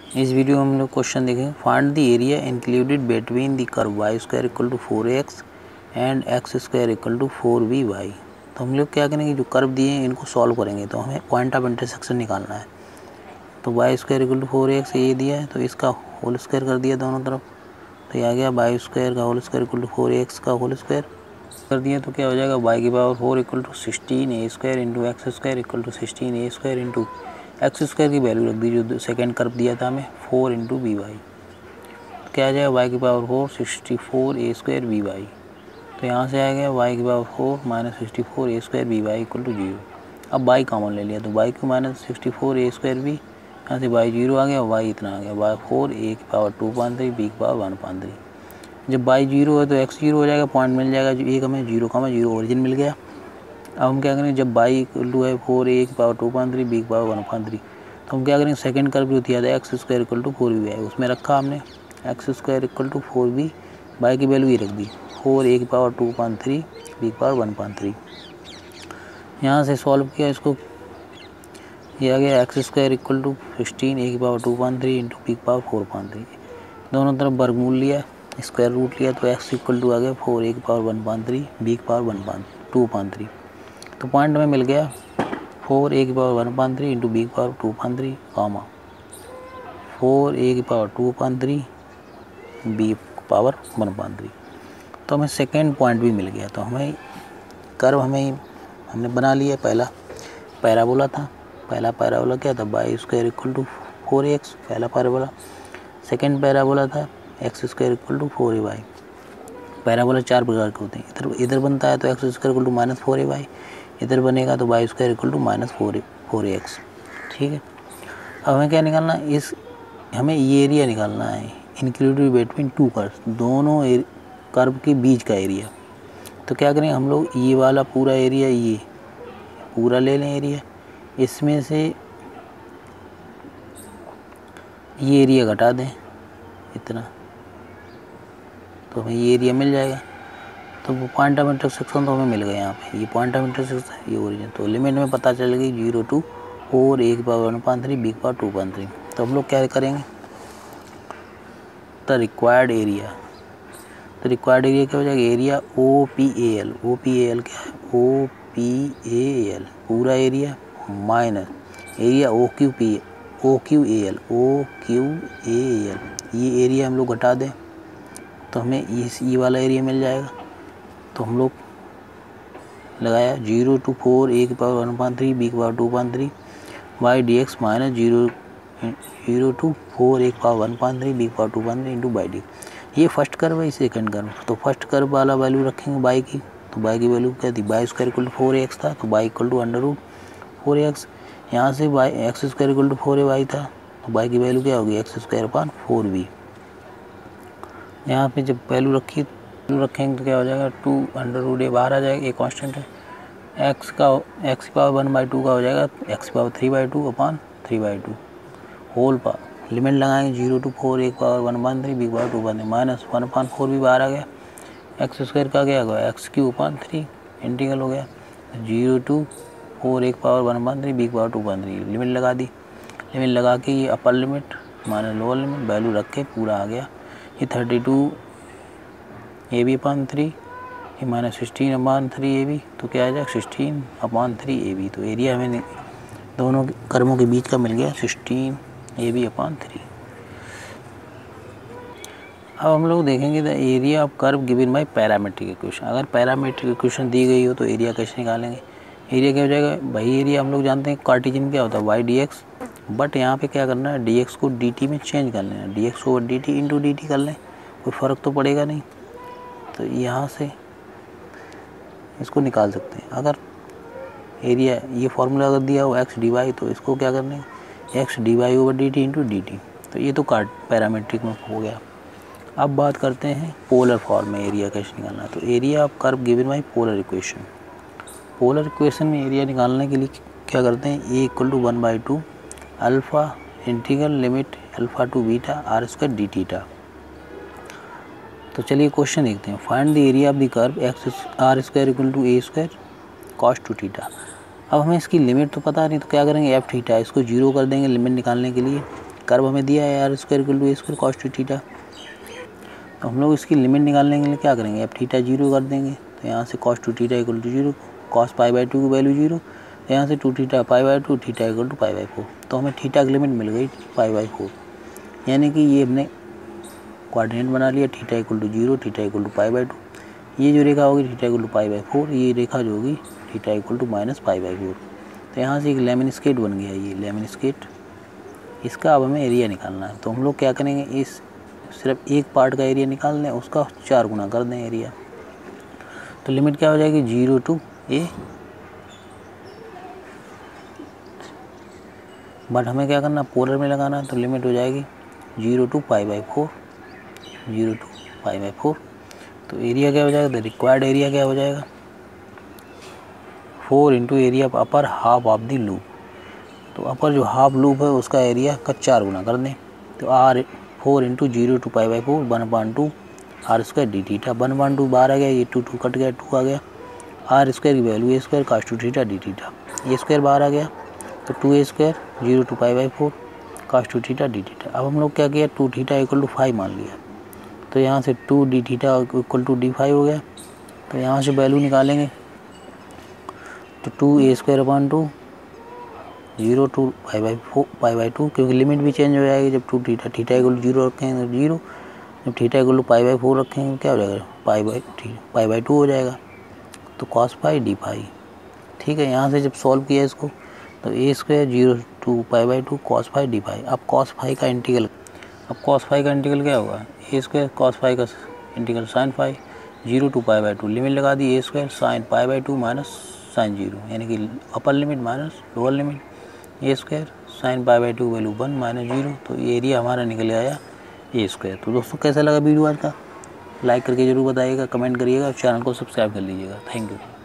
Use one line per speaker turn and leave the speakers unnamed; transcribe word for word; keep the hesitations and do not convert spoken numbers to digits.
इस वीडियो में हम लोग क्वेश्चन देखेंगे, find the area included between the curve Y square equal to four X and X square equal to four B Y. तो हम लोग क्या करेंगे, जो कर्व दिए हैं इनको सॉल्व करेंगे। तो हमें पॉइंट ऑफ इंटरसेक्शन निकालना है। तो Y square equal to four X ये दिया है, तो इसका होल स्क्वायर कर दिया दोनों तरफ। तो ये आ गया वाई स्क्वायर का whole square equal to four X का होल स्क्वायर कर दिया। तो क्या हो जाएगा, वाई की power four equal to sixteen A square into X square equal to sixteen A square into X square की वैल्यू रख दी जो सेकेंड कर्व दिया था हमें, फोर इंटू बी वाई। तो क्या आ जाएगा, वाई की power four sixty four A square B Y. तो यहाँ से आ गया वाई की power four minus sixty four A square B Y equal to zero. अब वाई कॉमन ले लिया, तो वाई को minus sixty four A square B, यहाँ से वाई जीरो आ गया, वाई इतना आ गया, वाई फोर ए की power two point three B की पावर वन पॉइंट थ्री। जब वाई जीरो है तो एक्स जीरो हो जाएगा, पॉइंट मिल जाएगा, जो एक हमें जीरो का हमें जीरो ओरिजिन मिल गया। अब हम क्या करेंगे, जब वाई इक्वल टू है फोर ए की power two point three B की पावर वन पॉइंट थ्री, तो हम क्या करेंगे, सेकंड कर्व जो दिया था X square equal to four B Y, उसमें रखा हमने X square equal to four B, Y की वैल्यू ये रख दी फोर ए की power two point three B की पावर वन पॉइंट थ्री। यहाँ से सॉल्व किया इसको, ये आ गया X square equal to sixteen A की power two point three into B की पावर फोर पॉइंट थ्री। दोनों तरफ वर्गमूल लिया, स्क्वायर रूट लिया, तो एक्स इक्वल टू आ गया फोर ए की power one point three B की power one point two point three. तो पॉइंट में मिल गया फोर ए की power one point three into B की power two point three comma four A की power two point three B की power one point three. तो हमें सेकेंड पॉइंट भी मिल गया। तो हमें कर्व हमें हमने बना लिया। पहला पैराबोला था, पहला पैराबोला क्या था, Y square equal to four X पहला पैराबोला। सेकेंड पैराबोला था X square equal to four A Y. Parabola चार प्रकार के होते हैं। इधर इधर बनता है तो X square equal to minus four A Y, इधर बनेगा तो Y square equal to minus four A four A X. ठीक है, अब हमें क्या निकालना है, इस हमें ये एरिया निकालना है इंक्लूडेड बिटवीन टू कर्व, दोनों कर्व के बीच का एरिया। तो क्या करें हम लोग, ये वाला पूरा एरिया ये पूरा ले लें एरिया, इसमें से ये एरिया घटा दें इतना, तो हमें ये एरिया मिल जाएगा। तो वो पॉइंट ऑफ इंटरसेक्शन तो हमें मिल गया यहाँ पे, ये पॉइंट ऑफ इंटरसेक्शन ये ओरिजिन। तो लिमिट में पता चल गई जीरो टू फोर ए की power one point three B की पावर टू पॉइंट थ्री। तो हम लोग क्या करेंगे, द रिक्वायर्ड एरिया, तो रिक्वायर्ड एरिया क्या हो जाएगा, area O P A L, O P A L क्या है, ओ पी ए एल पूरा area minus area O Q P O Q A L, O Q A L, ये area हम लोग घटा दें तो हमें इस ये वाला एरिया मिल जाएगा। तो हम लोग लगाया जीरो टू फोर ए की power one point three B की power two point three Y D X minus zero zero to four A की power one point three B की power two point three into by D. ये first curve है, second curve. तो first curve वाला value रखेंगे by की, तो by की वैल्यू क्या थी, by square equal to four X था, तो by equal to under root four X. यहाँ से by X square equal to four A Y था, तो बाई की वैल्यू क्या होगी, X square upon four B. यहाँ पे जब वैल्यू रखी रखेंगे तो क्या हो जाएगा, टू अंडर रूट ए बाहर आ जाएगा, ये कांस्टेंट है। एक्स का एक्स की पावर वन बाई टू का हो जाएगा एक्स की power three by two upon three by two whole power. Limit लगाएंगे जीरो टू फोर एक power one one three B power two one minus one upon four भी बाहर आ गया, एक्स स्क्वायर का क्या होगा X Q upon three integral हो गया जीरो टू फोर एक power one one three B power two one three. Limit लगा दी, लिमिट लगा के ये upper limit minus lower limit value रख के पूरा आ गया। ये thirty two A B upon three, ये minus sixteen upon three A B, तो क्या आ जाएगा sixteen upon three A B. तो एरिया हमें दोनों कर्वों के बीच का मिल गया sixteen A B upon three. अब हम लोग देखेंगे the area of curve given by parametric equation. अगर पैरामीट्रिक इक्वेशन दी गई हो तो एरिया कैसे निकालेंगे, एरिया क्या हो जाएगा, वही एरिया हम लोग जानते हैं कार्टेशियन क्या होता है वाई डी एक्स, बट यहाँ पे क्या करना है डी एक्स को डी टी में चेंज कर लेना, D X over D T into D T कर लें, कोई फ़र्क तो पड़ेगा नहीं। तो यहाँ से इसको निकाल सकते हैं। अगर एरिया ये फॉर्मूला अगर दिया हो एक्स डी वाई, तो इसको क्या करना है X D Y over D T into D T. तो ये तो कार्ड पैरामीट्रिक में हो गया। अब बात करते हैं पोलर फॉर्म में एरिया कैसे निकालना है। तो area of curve given by polar equation, polar equation में एरिया निकालने के लिए क्या करते हैं, a equal to one by two alpha integral limit alpha to beta r square d theta. तो चलिए क्वेश्चन देखते हैं, find the area of the curve x r square equal to a square cos two theta. अब हमें इसकी limit तो पता नहीं, तो क्या करेंगे एफ थीटा, इसको जीरो कर देंगे लिमिट निकालने के लिए। कर्व हमें दिया है r square equal to a square cos two theta. तो हम लोग इसकी लिमिट निकालने के लिए क्या करेंगे, अब थीटा जीरो कर देंगे। तो यहाँ से cos two theta equal to zero, cos pi by two की वैल्यू जीरो, यहाँ से two theta pi by two, theta equal to pi by four. तो हमें थीटा की लिमिट मिल गई पाई बाई फोर, यानी कि ये हमने क्वाड्रेंट बना लिया। Theta equal to zero, theta equal to pi by two, ये जो रेखा होगी theta equal to pi by four, ये रेखा जो होगी theta equal to minus pi by four. तो यहाँ से एक लेमन स्केट बन गया, ये लेमन स्केट। इसका अब हमें एरिया निकालना है। तो हम लोग क्या करेंगे, इस सिर्फ एक पार्ट का एरिया निकाल दें, उसका चार गुना कर दें एरिया। तो लिमिट क्या हो जाएगी, जीरो टू ए, बट हमें क्या करना, पोलर में लगाना है। तो लिमिट हो जाएगी zero to pi by four, zero to pi by four. तो एरिया क्या हो जाएगा, द रिक्वायर्ड एरिया क्या हो जाएगा, four into area of upper half of the loop. तो अपर जो हाफ लूप है उसका एरिया का चार गुना कर दें। तो r four into zero to pi by four, one one two r square d theta, one one two बाहर आ गया, ये टू टू कट गया, टू आ गया। आर स्क्वायर की value a square cos two theta d theta, a square बाहर आ गया, तो two a square zero to pi by four cos two theta d theta. अब हम लोग क्या किया, two theta equal to five मान लिया। तो यहाँ से two d theta equal to d five हो गया। तो यहाँ से वैल्यू निकालेंगे, तो two a square upon two zero to pi by four pi by two, क्योंकि लिमिट भी चेंज हो जाएगी। जब two theta theta equal to zero रखेंगे तो जीरो, जब theta equal to pi by four रखेंगे क्या हो जाएगा, pi by pi by two हो जाएगा। तो कॉस पाई डी पाई, ठीक है। यहाँ से जब सॉल्व किया इसको, तो a square zero to pi by two cos phi d phi. अब कॉस फाई का इंटीग्रल, अब कॉस फाई का इंटीग्रल क्या होगा, ए स्क्वायर कॉस फाई का integral sine phi, zero to pi by two, limit लगा दी a square sine pi by two minus sine zero, यानी कि upper limit minus lower limit, a square sine pi by two value one minus zero. तो ये area हमारा निकल आया ए square. तो दोस्तों कैसा लगा वीडियो आज का, लाइक करके ज़रूर बताइएगा, कमेंट करिएगा, चैनल को सब्सक्राइब कर लीजिएगा। Thank you.